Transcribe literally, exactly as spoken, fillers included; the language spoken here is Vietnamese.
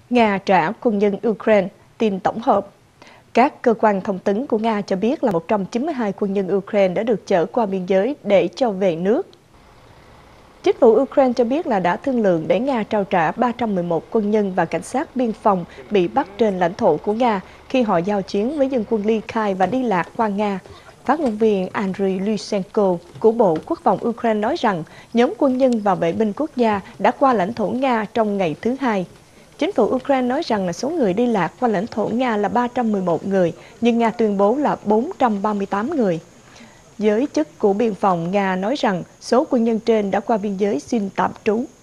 Nga trả quân nhân Ukraine, tin tổng hợp. Các cơ quan thông tấn của Nga cho biết là một trăm chín mươi hai quân nhân Ukraine đã được chở qua biên giới để cho về nước. Chính phủ Ukraine cho biết là đã thương lượng để Nga trao trả ba trăm mười một quân nhân và cảnh sát biên phòng bị bắt trên lãnh thổ của Nga khi họ giao chiến với dân quân ly khai và đi lạc qua Nga. Phát ngôn viên Andriy Lysenko của Bộ Quốc phòng Ukraine nói rằng nhóm quân nhân và vệ binh quốc gia đã qua lãnh thổ Nga trong ngày thứ Hai. Chính phủ Ukraine nói rằng là số người đi lạc qua lãnh thổ Nga là ba trăm mười một người, nhưng Nga tuyên bố là bốn trăm ba mươi tám người. Giới chức của biên phòng Nga nói rằng số quân nhân trên đã qua biên giới xin tạm trú.